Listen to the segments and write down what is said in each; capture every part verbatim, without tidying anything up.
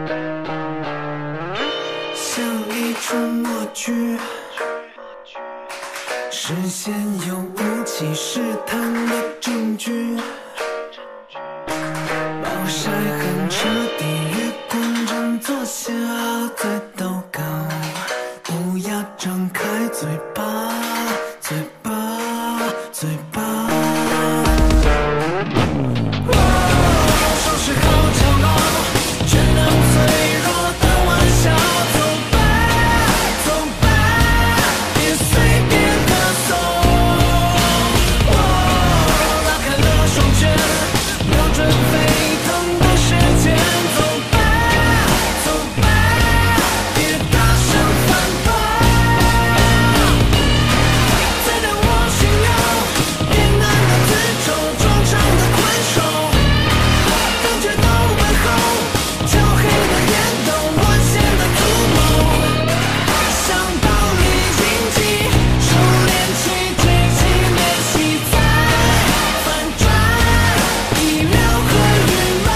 像一出默剧，视线有武器试探的证据，暴晒很彻底，月光正作响，在祷告，乌鸦张开嘴巴，嘴巴，嘴巴。收拾好角落，全能脆弱的玩笑，走吧，走吧，别随便咳嗽。拉开了双拳，瞄准沸腾的时间，走吧，走吧，别大声反驳。再让我炫耀，别难的自嘲，装场的困兽。当决斗背后，焦黑的烟斗，乱线的图谋，像暴力竞技，熟练起追击练习在反转，意料和预谋。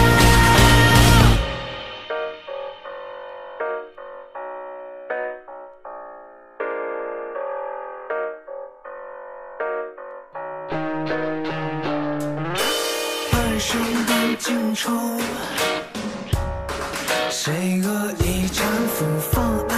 半生的惊愁，谁恶意搀扶妨碍